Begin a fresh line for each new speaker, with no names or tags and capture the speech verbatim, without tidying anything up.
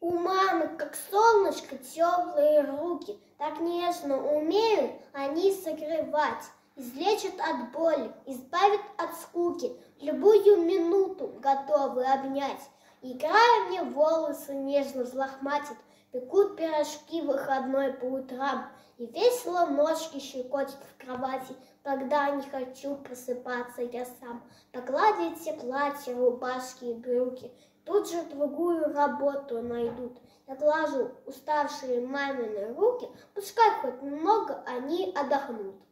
У мамы, как солнышко, теплые руки, так нежно умеют они согревать. Излечат от боли, избавят от скуки, в любую минуту готовы обнять. Играя мне волосы нежно взлохматят, пекут пирожки выходной по утрам, и весело ножки щекочет в кровати, когда не хочу просыпаться я сам. Погладить все платья, рубашки и брюки, тут же другую работу найдут. Я глажу уставшие мамины руки, пускай хоть немного они отдохнут.